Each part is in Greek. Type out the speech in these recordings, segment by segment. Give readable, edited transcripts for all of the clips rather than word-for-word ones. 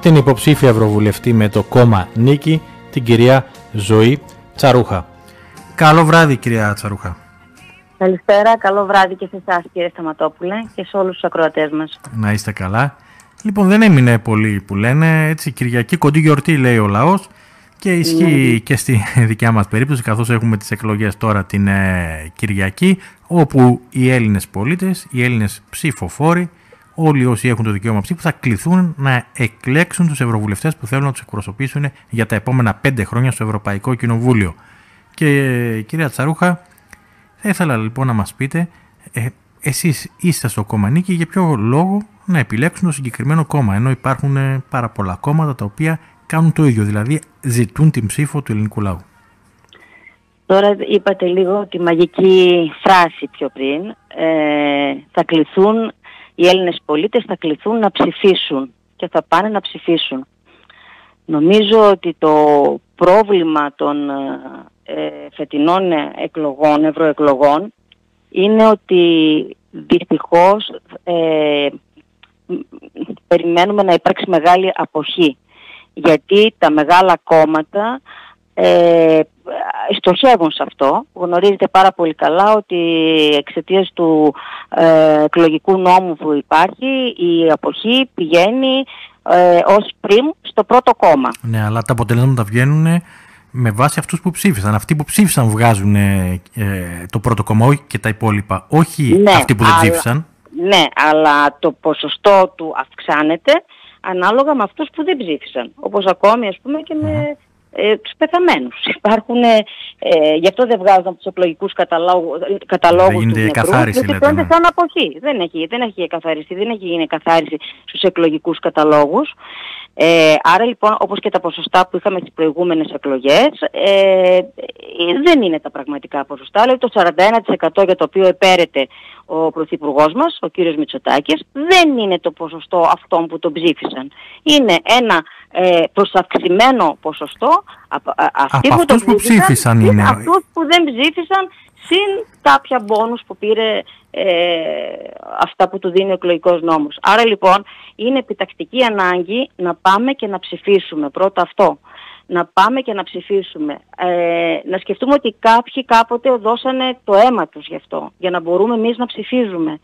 την υποψήφια ευρωβουλευτή με το κόμμα Νίκη, την κυρία Ζωή Τσαρούχα. Καλό βράδυ, κυρία Τσαρούχα. Καλησπέρα, καλό βράδυ και σε εσάς, κύριε Σταματόπουλε, και σε όλους τους ακροατές μας. Να είστε καλά. Λοιπόν, δεν έμεινε πολύ που λένε, έτσι, Κυριακή κοντή γιορτή λέει ο λαός, και ισχύει και στη δικιά μας περίπτωση, καθώς έχουμε τις εκλογές τώρα την Κυριακή, όπου οι Έλληνες πολίτες, οι Έλληνες ψηφοφόροι, όλοι όσοι έχουν το δικαίωμα ψήφου θα κληθούν να εκλέξουν τους ευρωβουλευτές που θέλουν να τους εκπροσωπήσουν για τα επόμενα 5 χρόνια στο Ευρωπαϊκό Κοινοβούλιο. Και κυρία Τσαρούχα, θα ήθελα λοιπόν να μας πείτε, εσείς είστε στο κόμμα Νίκη, για ποιο λόγο να επιλέξουν το συγκεκριμένο κόμμα, ενώ υπάρχουν πάρα πολλά κόμματα τα οποία κάνουν το ίδιο, δηλαδή ζητούν την ψήφο του ελληνικού λαού. Τώρα είπατε λίγο τη μαγική φράση πιο πριν, θα κληθούν, οι Έλληνες πολίτες θα κληθούν να ψηφίσουν και θα πάνε να ψηφίσουν. Νομίζω ότι το πρόβλημα των φετινών εκλογών, ευρωεκλογών, είναι ότι δυστυχώς περιμένουμε να υπάρξει μεγάλη αποχή. Γιατί τα μεγάλα κόμματα στοχεύουν σε αυτό. Γνωρίζετε πάρα πολύ καλά ότι εξαιτίας του εκλογικού νόμου που υπάρχει, η αποχή πηγαίνει ως πριμ στο πρώτο κόμμα. Ναι, αλλά τα αποτελέσματα βγαίνουν με βάση αυτούς που ψήφισαν. Αυτοί που ψήφισαν βγάζουν το πρώτο κόμμα, όχι και τα υπόλοιπα, όχι αυτοί που δεν ψήφισαν. Ναι, αλλά το ποσοστό του αυξάνεται ανάλογα με αυτούς που δεν ψήφισαν. Όπως ακόμη, ας πούμε, και με τους πεθαμένους. Υπάρχουν, γι' αυτό δεν βγάζουν από τους εκλογικούς καταλόγους του νεκρού, γιατί φαίνεται σαν αποχή. Δεν έχει καθαριστεί, δεν έχει γίνει καθάριση στους εκλογικούς καταλόγους. Άρα λοιπόν, όπως και τα ποσοστά που είχαμε στις προηγούμενες εκλογές, δεν είναι τα πραγματικά ποσοστά. Δηλαδή το 41% για το οποίο επέρεται ο Πρωθυπουργός μας, ο κύριος Μητσοτάκης, δεν είναι το ποσοστό αυτών που τον ψήφισαν. Είναι ένα προσαυξημένο ποσοστό. Αυτούς που ψήφισαν είναι. Αυτούς που δεν ψήφισαν, συν κάποια μπόνους που πήρε, αυτά που του δίνει ο εκλογικός νόμος. Άρα λοιπόν είναι επιτακτική ανάγκη να πάμε και να ψηφίσουμε. Πρώτα αυτό. Να πάμε και να ψηφίσουμε. Να σκεφτούμε ότι κάποιοι κάποτε δώσανε το αίμα τους γι' αυτό, για να μπορούμε εμείς να ψηφίζουμε.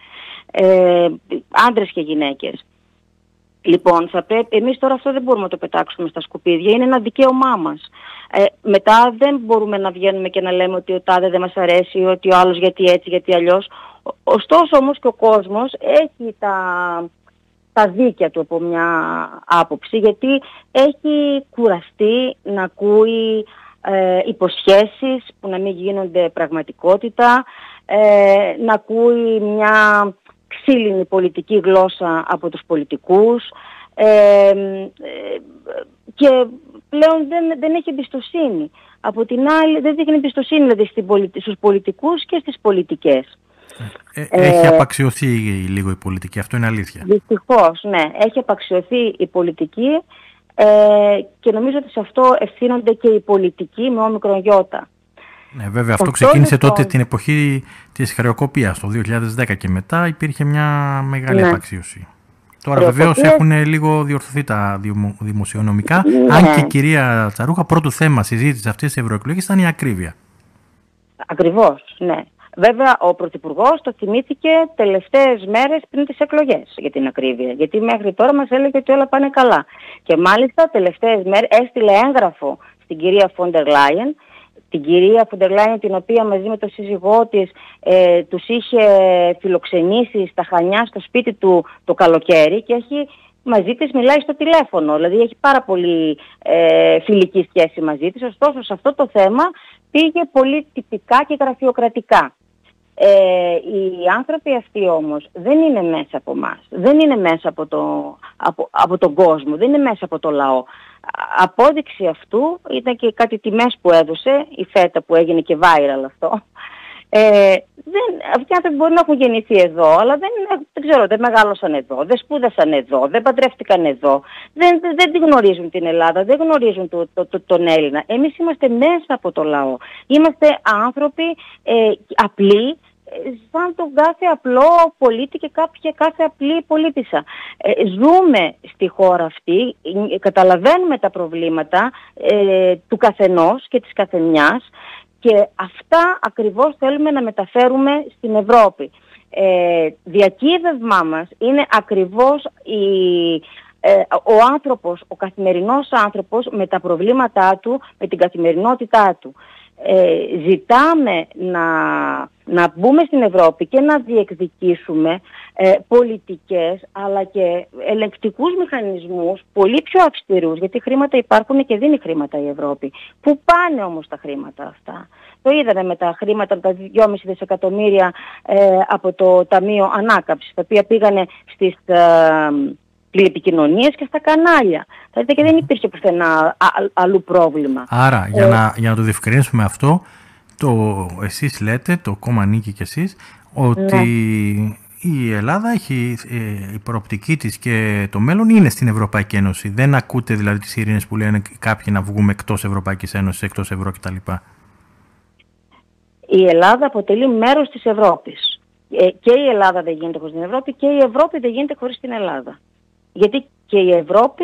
Άντρες και γυναίκες. Λοιπόν, εμείς τώρα αυτό δεν μπορούμε να το πετάξουμε στα σκουπίδια, είναι ένα δικαίωμά μας. Μετά δεν μπορούμε να βγαίνουμε και να λέμε ότι ο τάδε δεν μας αρέσει, ότι ο άλλος γιατί έτσι, γιατί αλλιώς. Ωστόσο όμως και ο κόσμος έχει τα δίκαια του από μια άποψη, γιατί έχει κουραστεί να ακούει υποσχέσεις που να μην γίνονται πραγματικότητα, να ακούει μια ξύλινη πολιτική γλώσσα από τους πολιτικούς, και πλέον δεν έχει εμπιστοσύνη. Από την άλλη δεν έχει εμπιστοσύνη δηλαδή στους πολιτικούς και στις πολιτικές. Έχει απαξιωθεί λίγο η πολιτική, αυτό είναι αλήθεια. Δυστυχώς, ναι. Έχει απαξιωθεί η πολιτική, και νομίζω ότι σε αυτό ευθύνονται και οι πολιτικοί με όμικρον γιώτα. Ναι, βέβαια, αυτό ξεκίνησε τότε την εποχή της χρεοκοπίας, το 2010 και μετά υπήρχε μια μεγάλη απαξίωση. Τώρα βεβαίως έχουν λίγο διορθωθεί τα δημοσιονομικά, αν και η κυρία Τσαρούχα πρώτο θέμα συζήτηση αυτής της ευρωεκλογής ήταν η ακρίβεια. Ακριβώς, ναι. Βέβαια, ο Πρωθυπουργός το θυμήθηκε τελευταίες μέρες πριν τις εκλογές για την ακρίβεια. Γιατί μέχρι τώρα μας έλεγε ότι όλα πάνε καλά. Και μάλιστα τελευταίες μέρες έστειλε έγγραφο στην κυρία Φόντερ Λάιεν. Την κυρία Φόντερ Λάιεν, την οποία μαζί με τον σύζυγό της τους είχε φιλοξενήσει στα Χανιά στο σπίτι του το καλοκαίρι, και μαζί της μιλάει στο τηλέφωνο. Δηλαδή έχει πάρα πολύ φιλική σχέση μαζί της. Ωστόσο σε αυτό το θέμα πήγε πολύ τυπικά και γραφειοκρατικά. Οι άνθρωποι αυτοί όμως δεν είναι μέσα από εμάς, δεν είναι μέσα από τον κόσμο, δεν είναι μέσα από το λαό. Απόδειξη αυτού ήταν και κάτι τιμές που έδωσε, η φέτα που έγινε και viral αυτό. Αυτοί οι άνθρωποι μπορεί να έχουν γεννηθεί εδώ, αλλά δεν μεγάλωσαν εδώ, δεν σπούδασαν εδώ, δεν παντρεύτηκαν εδώ, δεν τη γνωρίζουν την Ελλάδα, δεν γνωρίζουν τον Έλληνα. Εμείς είμαστε μέσα από το λαό. Είμαστε άνθρωποι απλοί, σαν τον κάθε απλό πολίτη και κάθε απλή πολίτισσα. Ζούμε στη χώρα αυτή, καταλαβαίνουμε τα προβλήματα του καθενός και της καθεμιάς και αυτά ακριβώς θέλουμε να μεταφέρουμε στην Ευρώπη. Διακύβευμά μας είναι ακριβώς ο άνθρωπος, ο καθημερινός άνθρωπος με τα προβλήματά του, με την καθημερινότητά του. Ζητάμε να μπούμε στην Ευρώπη και να διεκδικήσουμε πολιτικές αλλά και ελεγκτικούς μηχανισμούς πολύ πιο αυστηρούς, γιατί χρήματα υπάρχουν και δίνει χρήματα η Ευρώπη. Πού πάνε όμως τα χρήματα αυτά? Το είδαμε με τα χρήματα, τα 2,5 δισεκατομμύρια από το Ταμείο Ανάκαμψης, τα οποία πήγανε στις τηλεπικοινωνίες και στα κανάλια. Δηλαδή και δεν υπήρχε πουθενά αλλού πρόβλημα. Άρα, για να το διευκρινίσουμε αυτό, εσείς λέτε, το κόμμα Νίκη και εσείς, ότι η Ελλάδα έχει η προοπτική της και το μέλλον είναι στην Ευρωπαϊκή Ένωση. Δεν ακούτε δηλαδή τις ειρήνες που λένε κάποιοι να βγούμε εκτός Ευρωπαϊκής Ένωσης, εκτός ευρώ κτλ. Η Ελλάδα αποτελεί μέρος της Ευρώπης. Και η Ελλάδα δεν γίνεται χωρίς την Ευρώπη και η Ευρώπη δεν γίνεται χωρίς την Ελλάδα. Γιατί και η Ευρώπη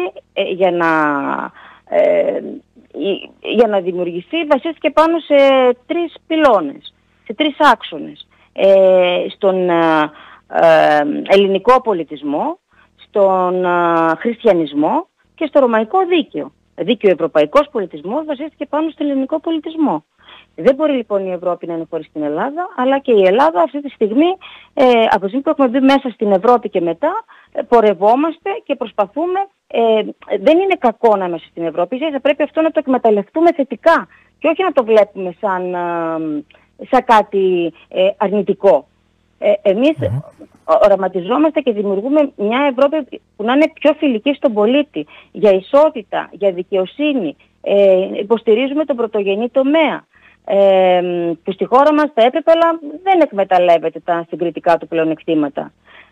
για να δημιουργηθεί βασίστηκε πάνω σε 3 πυλώνες, σε 3 άξονες. Στον ελληνικό πολιτισμό, στον χριστιανισμό και στο ρωμαϊκό δίκαιο. Δηλαδή και ο ευρωπαϊκός πολιτισμός βασίστηκε πάνω στον ελληνικό πολιτισμό. Δεν μπορεί λοιπόν η Ευρώπη να είναι χωρίς την Ελλάδα, αλλά και η Ελλάδα αυτή τη στιγμή, από τη στιγμή που έχουμε μπει μέσα στην Ευρώπη και μετά, πορευόμαστε και προσπαθούμε. Δεν είναι κακό να είμαστε στην Ευρώπη, θα πρέπει αυτό να το εκμεταλλευτούμε θετικά και όχι να το βλέπουμε σαν κάτι αρνητικό. Εμείς οραματιζόμαστε και δημιουργούμε μια Ευρώπη που να είναι πιο φιλική στον πολίτη, για ισότητα, για δικαιοσύνη. Υποστηρίζουμε τον πρωτογενή τομέα, που στη χώρα μας θα έπρεπε, αλλά δεν εκμεταλλεύεται τα συγκριτικά του πλεονεκτήματα.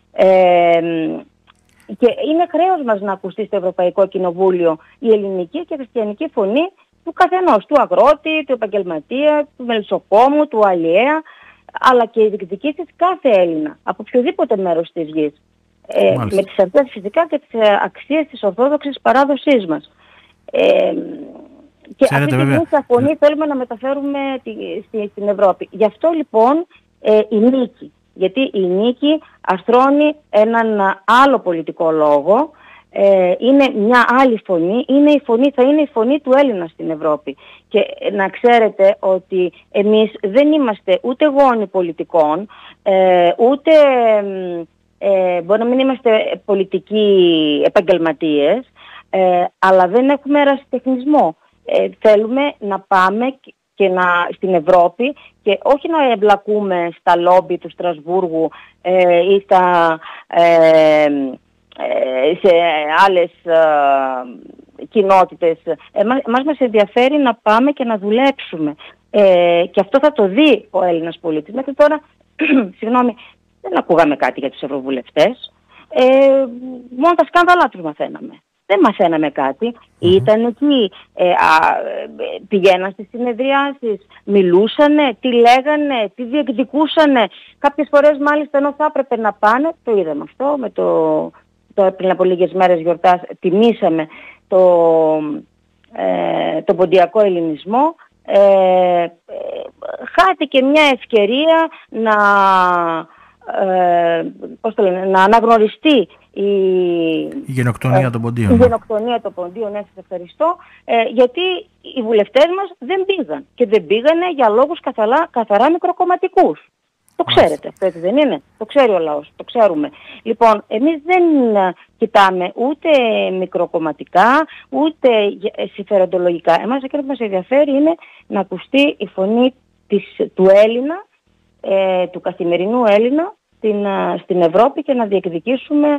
Και είναι χρέος μας να ακουστεί στο Ευρωπαϊκό Κοινοβούλιο η ελληνική και χριστιανική φωνή του καθενός, του αγρότη, του επαγγελματία, του μελισσοκόμου, του αλλιέα, αλλά και οι διεκδικήσεις κάθε Έλληνα, από οποιοδήποτε μέρος της γης. Με τις αρχές φυσικά και τις αξίες της ορθόδοξης παράδοσής μας. Και αυτή τη φωνή θέλουμε να μεταφέρουμε στην Ευρώπη. Γι' αυτό λοιπόν η νίκη. Γιατί η νίκη αρθρώνει έναν άλλο πολιτικό λόγο, είναι μια άλλη φωνή, θα είναι η φωνή του Έλληνα στην Ευρώπη. Και να ξέρετε ότι εμείς δεν είμαστε ούτε γόνοι πολιτικών, ούτε μπορεί να μην είμαστε πολιτικοί επαγγελματίες, αλλά δεν έχουμε ερασιτεχνισμό. Θέλουμε να πάμε και στην Ευρώπη και όχι να εμπλακούμε στα λόμπι του Στρασβούργου ή σε άλλες κοινότητες. Μας ενδιαφέρει να πάμε και να δουλέψουμε. Και αυτό θα το δει ο Έλληνας πολίτης. Μέχρι τώρα, συγγνώμη, δεν ακούγαμε κάτι για τους ευρωβουλευτές. Μόνο τα σκάνδαλά τους μαθαίναμε. Δεν μαθαίναμε κάτι. Ήταν εκεί, πηγαίναν στις συνεδριάσεις, μιλούσανε, τι λέγανε, τι διεκδικούσανε. Κάποιες φορές μάλιστα ενώ θα έπρεπε να πάνε, το είδαμε αυτό, πριν από λίγες μέρες τιμήσαμε το ποντιακό ελληνισμό. Χάθηκε μια ευκαιρία να αναγνωριστεί η γενοκτονία των ποντίων. Η γενοκτονία των ποντίων, ναι, σας ευχαριστώ. Γιατί οι βουλευτές μας δεν πήγαν. Και δεν πήγανε για λόγους καθαρά μικροκομματικούς. Το ξέρετε, έτσι δεν είναι? Το ξέρει ο λαός, το ξέρουμε. Λοιπόν, εμείς δεν κοιτάμε ούτε μικροκομματικά, ούτε συμφεροντολογικά. Εμάς εκείνο που μας ενδιαφέρει είναι να ακουστεί η φωνή του Έλληνα, του καθημερινού Έλληνα στην Ευρώπη και να διεκδικήσουμε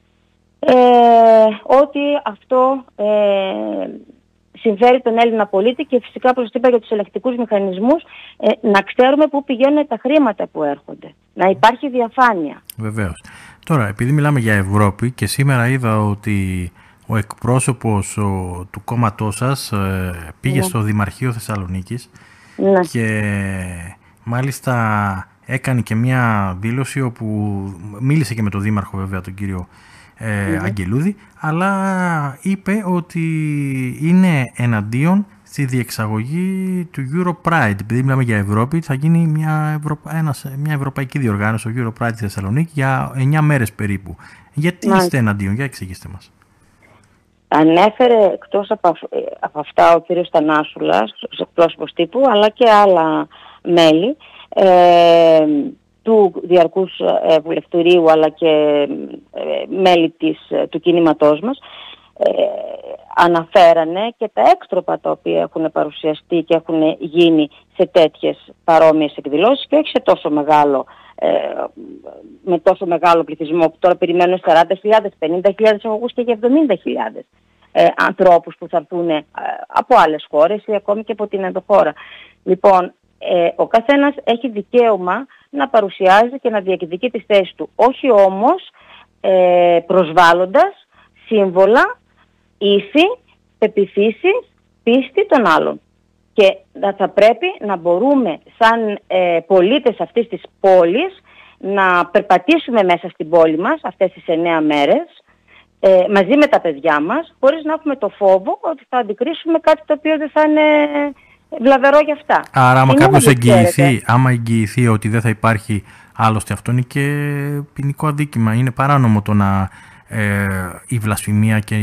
ότι αυτό συμφέρει τον Έλληνα πολίτη και φυσικά, όπως είπα, για τους ελεκτικούς μηχανισμούς να ξέρουμε πού πηγαίνουν τα χρήματα που έρχονται. Να υπάρχει διαφάνεια. Βεβαίως. Τώρα, επειδή μιλάμε για Ευρώπη και σήμερα είδα ότι ο εκπρόσωπος του κόμματός σας πήγε στο Δημαρχείο Θεσσαλονίκης και μάλιστα έκανε και μια δήλωση όπου μίλησε και με τον Δήμαρχο βέβαια, τον κύριο Αγγελούδη, αλλά είπε ότι είναι εναντίον στη διεξαγωγή του EuroPride. Επειδή μιλάμε για Ευρώπη, θα γίνει μια ευρωπαϊκή διοργάνωση, το EuroPride στη Θεσσαλονίκη, για 9 μέρες περίπου. Γιατί είστε εναντίον, για εξηγήστε μας. Ανέφερε εκτός από αυτά ο κύριος Θανάσουλας, εκπρόσωπος τύπου, αλλά και άλλα μέλη του Διαρκούς Βουλευτηρίου, αλλά και μέλη του κινήματός μας, αναφέρανε και τα έξτροπα τα οποία έχουν παρουσιαστεί και έχουν γίνει σε τέτοιες παρόμοιες εκδηλώσεις και όχι σε τόσο μεγάλο, με τόσο μεγάλο πληθυσμό που τώρα περιμένουν 40.000, 50.000, έχω ακούσει και για 70.000 ανθρώπους που θα έρθουν από άλλες χώρες ή ακόμη και από την ενδοχώρα. Λοιπόν, ο καθένας έχει δικαίωμα να παρουσιάζει και να διεκδικεί τις θέσεις του, όχι όμως προσβάλλοντας σύμβολα, ήθη, πεποιθήσεις, πίστη των άλλων. Και θα πρέπει να μπορούμε σαν πολίτες αυτής της πόλης να περπατήσουμε μέσα στην πόλη μας αυτές τις 9 μέρες μαζί με τα παιδιά μας, χωρίς να έχουμε το φόβο ότι θα αντικρίσουμε κάτι το οποίο δεν θα είναι βλαβερό για αυτά. Άρα άμα εγγυηθεί ότι δεν θα υπάρχει, άλλωστε αυτό είναι και ποινικό αδίκημα, είναι παράνομο το να η βλασφημία και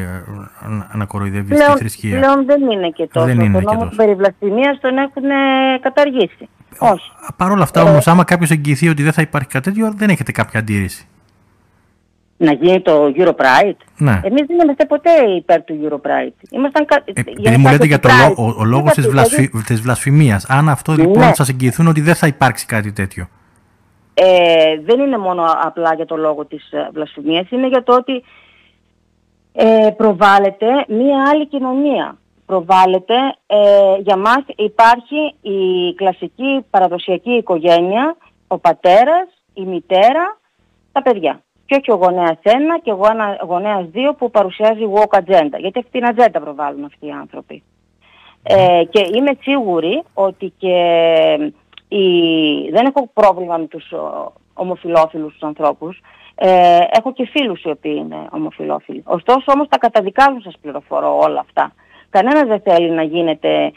να κοροϊδεύει στη θρησκεία. Πλέον δεν είναι και τόσο. Δεν είναι τον νόμο περί βλασφημίας τον έχουν καταργήσει. Όχι. Παρ' όλα αυτά όμως, άμα κάποιος εγγυηθεί ότι δεν θα υπάρχει κάτι τέτοιο, δεν έχετε κάποια αντίρρηση? Να γίνει το EuroPride. Ναι. Εμείς δεν είμαστε ποτέ υπέρ του EuroPride. Επειδή μου λέτε για ο λόγος της βλασφημίας, αν αυτό λοιπόν σας εγγυηθούν ότι δεν θα υπάρξει κάτι τέτοιο. Δεν είναι μόνο απλά για το λόγο της βλασφημίας, είναι για το ότι προβάλλεται μία άλλη κοινωνία. Προβάλλεται, για μας υπάρχει η κλασική παραδοσιακή οικογένεια, ο πατέρας, η μητέρα, τα παιδιά. Και όχι ο γονέας 1 και ο γονέας 2 που παρουσιάζει woke agenda. Γιατί αυτή την ατζέντα προβάλλουν αυτοί οι άνθρωποι. Και είμαι σίγουρη ότι και δεν έχω πρόβλημα με τους ομοφυλόφιλους τους ανθρώπους. Έχω και φίλους οι οποίοι είναι ομοφυλόφιλοι. Ωστόσο όμως τα καταδικάζουν, σας πληροφορώ, όλα αυτά. Κανένας δεν θέλει να γίνεται,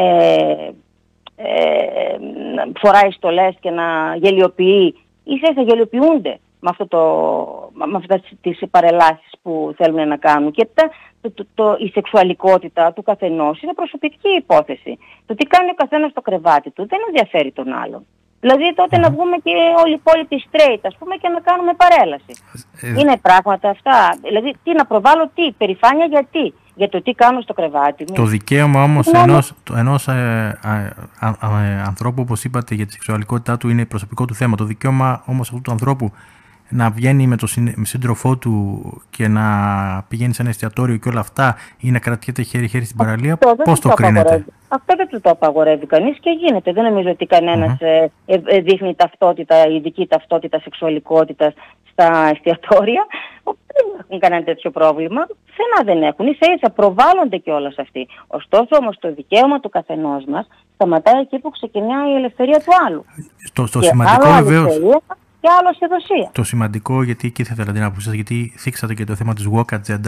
φοράει στολές και να γελιοποιεί. Ίσα-ίσα γελιοποιούνται με αυτές τις παρελάσεις που θέλουν να κάνουν. Και η σεξουαλικότητα του καθενός είναι προσωπική υπόθεση. Το τι κάνει ο καθένας στο κρεβάτι του δεν ενδιαφέρει τον άλλον. Δηλαδή τότε να βγούμε και όλοι οι υπόλοιποι straight, ας πούμε, και να κάνουμε παρέλαση. Είναι πράγματα αυτά. Δηλαδή τι να προβάλλω, περηφάνεια γιατί? Για το τι κάνω στο κρεβάτι μου. Το δικαίωμα όμως ενός ανθρώπου, όπως είπατε, για τη σεξουαλικότητά του είναι προσωπικό του θέμα. Το δικαίωμα όμως αυτού του ανθρώπου να βγαίνει με τον σύντροφό του και να πηγαίνει σε ένα εστιατόριο και όλα αυτά, ή να κρατιέται χέρι-χέρι στην παραλία, πώς το κρίνετε? Αυτό δεν του το απαγορεύει κανείς και γίνεται. Δεν νομίζω ότι κανένας δείχνει ταυτότητα, ειδική ταυτότητα σεξουαλικότητας στα εστιατόρια. Δεν έχουν κανένα τέτοιο πρόβλημα. Σένα δεν έχουν. Ίσα-ίσα προβάλλονται κιόλας αυτοί. Ωστόσο όμως το δικαίωμα του καθενός μας σταματάει εκεί που ξεκινάει η ελευθερία του άλλου. Στο σημαντικό βεβαίως. Και άλλο σχεδοσία. Το σημαντικό, γιατί εκεί θα ήθελα την άποψή σας, γιατί θίξατε και το θέμα της woke agenda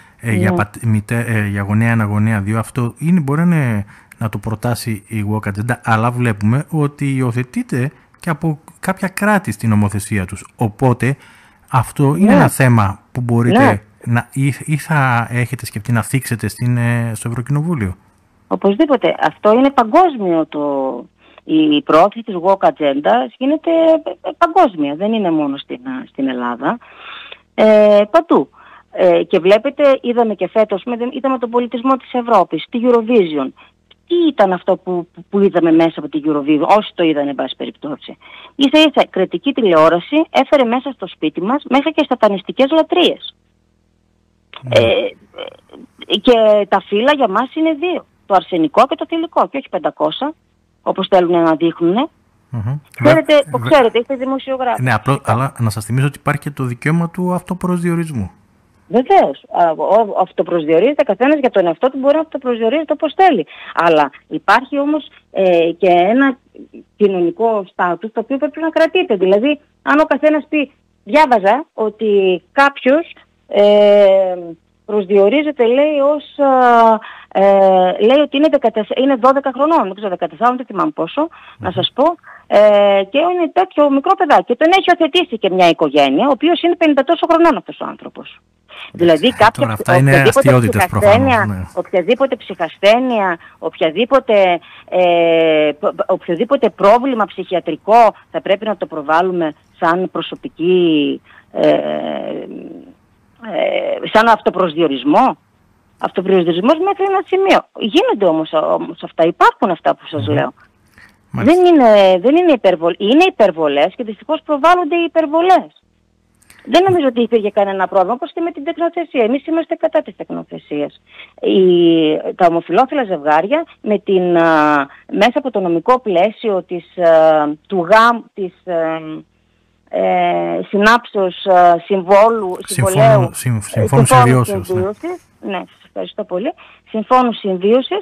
για γονέα 1, γονέα 2. Αυτό μπορεί να το προτάσει η woke agenda, αλλά βλέπουμε ότι υιοθετείται και από κάποια κράτη στην νομοθεσία τους. Οπότε αυτό είναι ένα θέμα που μπορείτε ή θα έχετε σκεφτεί να θίξετε στο Ευρωκοινοβούλιο? Οπωσδήποτε. Αυτό είναι παγκόσμιο η προώθηση της woke agenda γίνεται παγκόσμια, δεν είναι μόνο στην Ελλάδα, παντού. Και βλέπετε, είδαμε και φέτος, είδαμε τον πολιτισμό της Ευρώπης, τη Eurovision. Τι ήταν αυτό που είδαμε μέσα από τη Eurovision, όσοι το είδαν εν πάση περιπτώσει? Ίσα-ίσα κριτική τηλεόραση έφερε μέσα στο σπίτι μας μέχρι και σατανιστικές λατρείες. Και τα φύλλα για μας είναι 2, το αρσενικό και το θηλυκό, και όχι 500. Όπως θέλουν να δείχνουν. Το ξέρετε, είστε δημοσιογράφοι. Ναι, αλλά να σας θυμίσω ότι υπάρχει και το δικαίωμα του αυτοπροσδιορισμού. Βεβαίως. Αυτοπροσδιορίζεται καθένας για τον εαυτό του, μπορεί να αυτοπροσδιορίζεται όπως θέλει. Αλλά υπάρχει όμως και ένα κοινωνικό στάτους το οποίο πρέπει να κρατείται. Δηλαδή, αν ο καθένας πει, διάβαζα ότι κάποιος προσδιορίζεται, λέει, λέει ότι είναι 12 χρονών, δεν ξέρω, 14, δεν θυμάμαι πόσο, να σας πω, και είναι τέτοιο μικρό παιδάκι. Και τον έχει οθετήσει και μια οικογένεια, ο οποίος είναι 50 τόσο χρονών αυτός ο άνθρωπος. Δηλαδή οποιαδήποτε ψυχασθένεια, οποιοδήποτε πρόβλημα ψυχιατρικό θα πρέπει να το προβάλλουμε σαν προσωπική, σαν αυτοπροσδιορισμό. Αυτοπροσδιορισμός μέχρι ένα σημείο. Γίνονται όμως αυτά, υπάρχουν αυτά που σας λέω. Δεν είναι υπερβολές. Είναι υπερβολές και δυστυχώς προβάλλονται οι υπερβολές. Δεν νομίζω ότι υπήρχε κανένα πρόβλημα, όπως και με την τεκνοθεσία. Εμείς είμαστε κατά της τεκνοθεσίας. Τα ομοφυλόφιλα ζευγάρια μέσα από το νομικό πλαίσιο της συνάψεως συμφώνου συμβίωσης. Ναι, σας ευχαριστώ πολύ. Συμφώνου συμβίωσης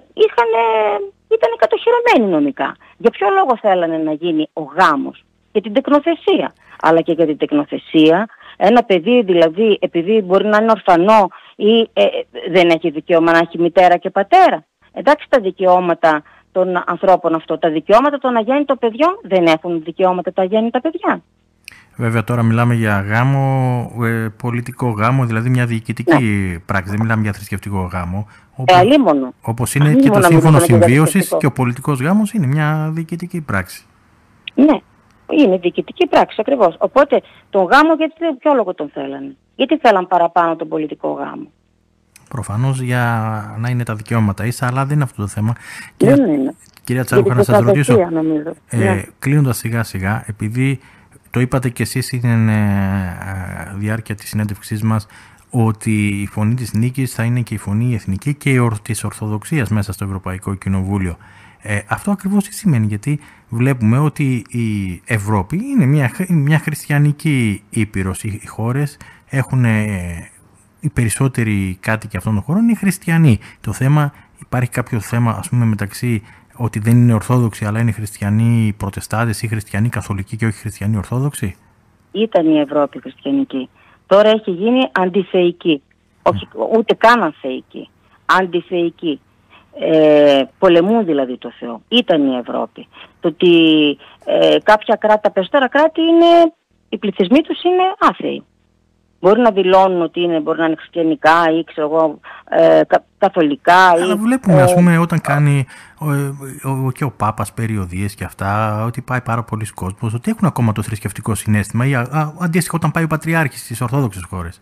ήταν κατοχυρωμένοι νομικά. Για ποιο λόγο θέλανε να γίνει ο γάμος? Για την τεκνοθεσία. Αλλά και για την τεκνοθεσία, ένα παιδί δηλαδή, επειδή μπορεί να είναι ορφανό ή δεν έχει δικαίωμα να έχει μητέρα και πατέρα. Εντάξει, τα δικαιώματα των ανθρώπων αυτό, τα δικαιώματα των αγέννητων παιδιών δεν έχουν δικαιώματα τα αγέννητα παιδιά. Βέβαια τώρα μιλάμε για γάμο, πολιτικό γάμο, δηλαδή μια διοικητική πράξη, δεν μιλάμε για θρησκευτικό γάμο. Όπως είναι και το σύμφωνο συμβίωσης και ο πολιτικός γάμος είναι μια διοικητική πράξη. Ναι, είναι διοικητική πράξη ακριβώς. Οπότε τον γάμο ποιο λόγο τον θέλανε? Γιατί θέλαν παραπάνω τον πολιτικό γάμο? Προφανώς για να είναι τα δικαιώματα ίσα, αλλά δεν είναι αυτό το θέμα. Κυρία Τσάρουχα, να σας ρωτήσω, κλείνοντας σιγά σιγά, επειδή το είπατε και εσείς στην διάρκεια της συνέντευξής μας, ότι η φωνή της νίκης θα είναι και η φωνή εθνική και της Ορθοδοξίας μέσα στο Ευρωπαϊκό Κοινοβούλιο. Αυτό ακριβώς τι σημαίνει? Γιατί βλέπουμε ότι η Ευρώπη είναι μια χριστιανική ήπειρος. Οι χώρες έχουν, οι περισσότεροι κάτοικοι αυτών των χωρών είναι χριστιανοί. Το θέμα, υπάρχει κάποιο θέμα, ας πούμε, μεταξύ ότι δεν είναι Ορθόδοξοι αλλά είναι χριστιανοί Προτεστάντες ή χριστιανοί Καθολικοί και όχι χριστιανοί Ορθόδοξοι? Ήταν η Ευρώπη χριστιανική. Τώρα έχει γίνει αντιθεϊκή. Όχι, ούτε καν ανθεϊκή. Αντιθεϊκή. Πολεμούν δηλαδή το Θεό. Ήταν η Ευρώπη. Το ότι κάποια τα περισσότερα κράτη οι πληθυσμοί τους είναι άθεοι. Μπορεί να δηλώνουν ότι μπορεί να είναι χριστιανικά ή ξέρω εγώ καθολικά. Αλλά βλέπουμε ας πούμε όταν κάνει και ο Πάπας περιοδίες και αυτά, ότι πάει πάρα πολλοί κόσμος, ότι έχουν ακόμα το θρησκευτικό συναίσθημα ή αντίστοιχα όταν πάει ο Πατριάρχης στις Ορθόδοξες χώρες.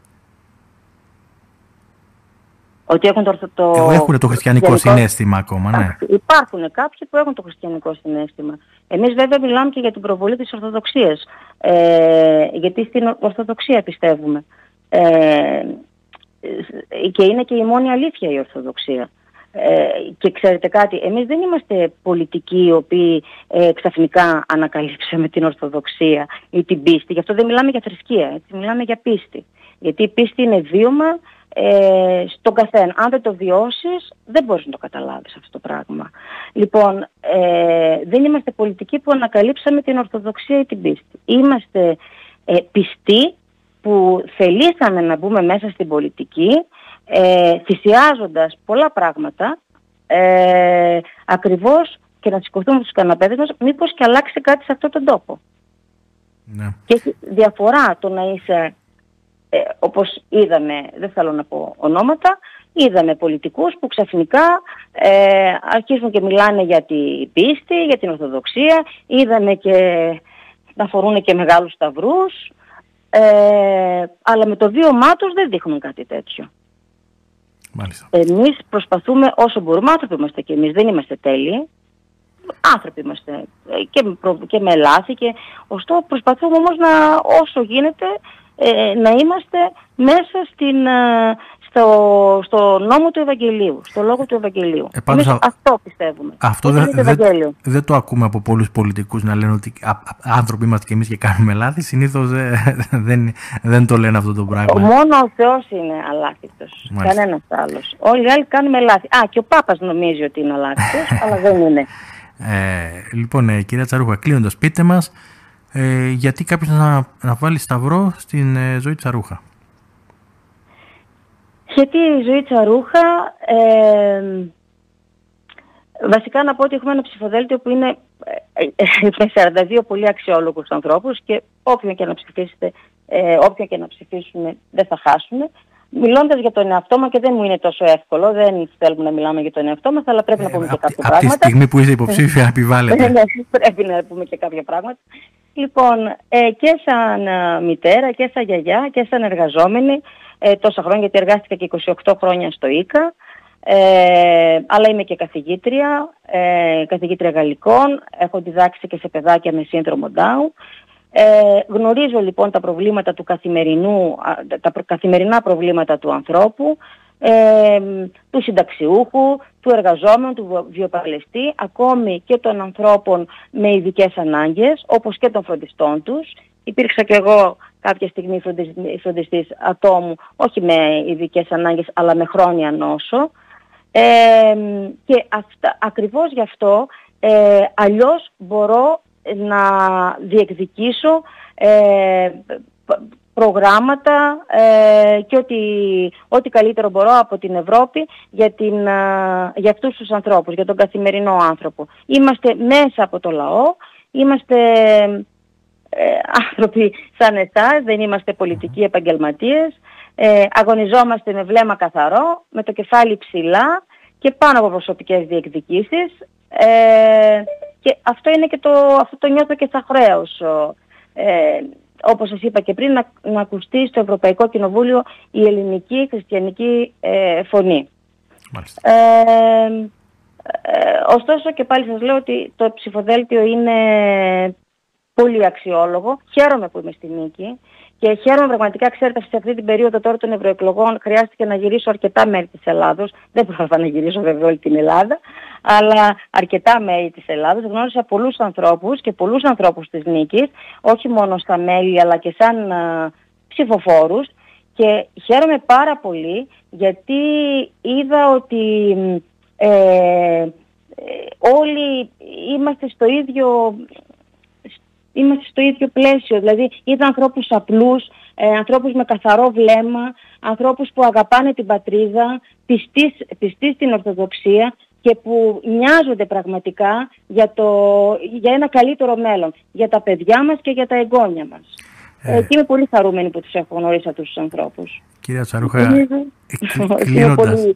Ότι έχουν το χριστιανικό συναίσθημα ακόμα, ναι. Υπάρχουν κάποιοι που έχουν το χριστιανικό συναίσθημα. Εμείς βέβαια μιλάμε και για την προβολή της Ορθοδοξίας. Γιατί στην Ορθοδοξία πιστεύουμε. Και είναι και η μόνη αλήθεια η Ορθοδοξία. Και ξέρετε κάτι, εμείς δεν είμαστε πολιτικοί οι οποίοι ξαφνικά ανακαλύψαμε την Ορθοδοξία ή την πίστη. Γι' αυτό δεν μιλάμε για θρησκεία, έτσι, μιλάμε για πίστη. Γιατί η πίστη είναι βίωμα στον καθένα. Αν δεν το βιώσεις, δεν μπορείς να το καταλάβεις αυτό το πράγμα. Λοιπόν, δεν είμαστε πολιτικοί που ανακαλύψαμε την Ορθοδοξία ή την πίστη. Είμαστε πιστοί που θελήσαμε να μπούμε μέσα στην πολιτική, θυσιάζοντας πολλά πράγματα, ακριβώς και να σηκωθούμε στους καναπέδες μας, μήπως και αλλάξει κάτι σε αυτόν τον τόπο. Ναι. Και έχει διαφορά το να είσαι... όπως είδαμε, δεν θέλω να πω ονόματα, είδαμε πολιτικούς που ξαφνικά αρχίζουν και μιλάνε για την πίστη, για την Ορθοδοξία, είδαμε και να φορούν και μεγάλους σταυρούς, αλλά με το βίωμά τους δεν δείχνουν κάτι τέτοιο. Μάλιστα. Εμείς προσπαθούμε όσο μπορούμε, άνθρωποι είμαστε και εμείς, δεν είμαστε τέλειοι, άνθρωποι είμαστε και με λάθη, ωστόσο προσπαθούμε όμως όσο γίνεται να είμαστε μέσα στο νόμο του Ευαγγελίου, στο λόγο του Ευαγγελίου. Πάντως, αυτό πιστεύουμε. Αυτό δεν το ακούμε από πολλούς πολιτικούς να λένε ότι άνθρωποι είμαστε και εμείς και κάνουμε λάθη. Συνήθως δεν το λένε αυτό το πράγμα. Μόνο ο Θεός είναι αλάθητος. Κανένας άλλος. Όλοι οι άλλοι κάνουμε λάθη. Και ο Πάπας νομίζει ότι είναι αλάθητος, αλλά δεν είναι. Λοιπόν, κυρία Τσαρούχα, κλείνοντας, πείτε μας γιατί κάποιος να βάλει σταυρό στην ζωή Τσαρούχα. Γιατί η ζωή Τσαρούχα, βασικά να πω ότι έχουμε ένα ψηφοδέλτιο που είναι με 42 πολύ αξιόλογους ανθρώπους και όποιον και να ψηφίσετε, όποιον και να ψηφίσουμε δεν θα χάσουμε. Μιλώντας για τον εαυτό μας, και δεν μου είναι τόσο εύκολο, δεν θέλουμε να μιλάμε για τον εαυτό μας, αλλά πρέπει να πούμε και κάποια πράγματα. Από τη στιγμή που είσαι υποψήφια επιβάλλεται. Πρέπει να πούμε και κάποια πράγματα. Λοιπόν, και σαν μητέρα και σαν γιαγιά και σαν εργαζόμενη, τόσα χρόνια, γιατί εργάστηκα και 28 χρόνια στο ΙΚΑ, αλλά είμαι και καθηγήτρια, καθηγήτρια γαλλικών, έχω διδάξει και σε παιδάκια με σύνδρομο Down. Γνωρίζω λοιπόν τα προβλήματα του καθημερινού, τα καθημερινά προβλήματα του ανθρώπου, του συνταξιούχου, του εργαζόμενου, του βιοπαλαιστή, ακόμη και των ανθρώπων με ειδικές ανάγκες, όπως και των φροντιστών τους. Υπήρξα και εγώ κάποια στιγμή φροντιστής ατόμου, όχι με ειδικές ανάγκες, αλλά με χρόνια νόσο. Και ακριβώς γι' αυτό αλλιώς μπορώ να διεκδικήσω προγράμματα και ό,τι καλύτερο μπορώ από την Ευρώπη για αυτούς τους ανθρώπους, για τον καθημερινό άνθρωπο. Είμαστε μέσα από το λαό, είμαστε άνθρωποι σαν εσάς, δεν είμαστε πολιτικοί επαγγελματίες, αγωνιζόμαστε με βλέμμα καθαρό, με το κεφάλι ψηλά και πάνω από προσωπικές διεκδικήσεις, και αυτό είναι και αυτό το νιώθω και σαν χρέος, όπως σας είπα και πριν, να ακουστεί στο Ευρωπαϊκό Κοινοβούλιο η ελληνική χριστιανική φωνή. Ωστόσο και πάλι σας λέω ότι το ψηφοδέλτιο είναι πολύ αξιόλογο. Χαίρομαι που είμαι στη Νίκη και χαίρομαι πραγματικά, ξέρετε, σε αυτή την περίοδο τώρα των ευρωεκλογών χρειάστηκε να γυρίσω αρκετά μέρη της Ελλάδος. Δεν πρόλαβα να γυρίσω βέβαια όλη την Ελλάδα, αλλά αρκετά μέρη της Ελλάδος. Γνώρισα πολλούς ανθρώπους και πολλούς ανθρώπους της Νίκης, όχι μόνο στα μέλη αλλά και σαν ψηφοφόρους, και χαίρομαι πάρα πολύ γιατί είδα ότι όλοι είμαστε στο ίδιο πλαίσιο. Δηλαδή είδα ανθρώπους απλούς, ανθρώπους με καθαρό βλέμμα, ανθρώπους που αγαπάνε την πατρίδα, πιστοί στην Ορθοδοξία και που νοιάζονται πραγματικά για ένα καλύτερο μέλλον, για τα παιδιά μας και για τα εγγόνια μας. Και είμαι πολύ χαρούμενη που τους έχω γνωρίσει αυτούς τους ανθρώπους. Κυρία Τσαρούχα, κλείνοντας.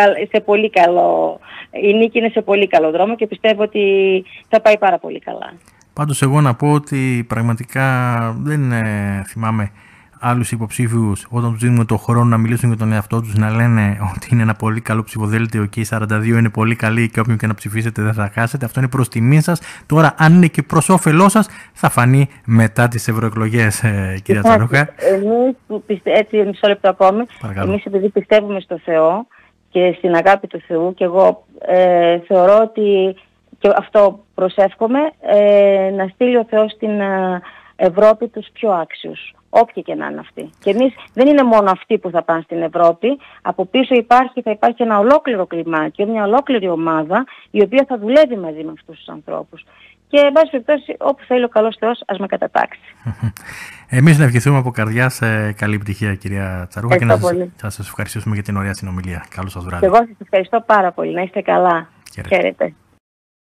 Η Νίκη είναι σε πολύ καλό δρόμο και πιστεύω ότι θα πάει πάρα πολύ καλά. Πάντως εγώ να πω ότι πραγματικά δεν θυμάμαι άλλους υποψήφιους όταν τους δίνουμε τον χρόνο να μιλήσουν για τον εαυτό τους να λένε ότι είναι ένα πολύ καλό ψηφοδέλτιο και οι 42 είναι πολύ καλοί και όποιον και να ψηφίσετε δεν θα χάσετε. Αυτό είναι προς τιμή σας. Τώρα αν είναι και προς όφελό σας θα φανεί μετά τις ευρωεκλογές, κυρία Τσαρούχα. Εμείς, έτσι μισό λεπτό ακόμη, εμείς επειδή πιστεύουμε στο Θεό και στην αγάπη του Θεού, και εγώ θεωρώ ότι, και αυτό προσεύχομαι, να στείλει ο Θεός στην Ευρώπη τους πιο άξιους, όποιοι και να είναι αυτοί. Και εμείς δεν είναι μόνο αυτοί που θα πάνε στην Ευρώπη, από πίσω θα υπάρχει ένα ολόκληρο κλιμάκιο, μια ολόκληρη ομάδα η οποία θα δουλεύει μαζί με αυτούς τους ανθρώπους. Και εν πάση περιπτώσει, όπου θέλει ο καλός Θεός, ας με κατατάξει. Εμείς να ευχηθούμε από καρδιάς καλή επιτυχία, κυρία Τσαρούχα, και να σας ευχαριστήσουμε για την ωραία συνομιλία. Καλό σας βράδυ. Και εγώ σας ευχαριστώ πάρα πολύ. Να είστε καλά. Χαίρετε.